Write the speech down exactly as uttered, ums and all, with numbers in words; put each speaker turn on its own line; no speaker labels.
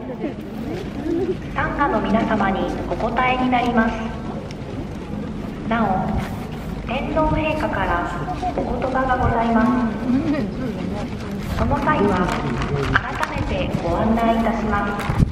参加の皆様にお答えになります。なお、天皇陛下からお言葉がございます。その際は改めてご案内いたします。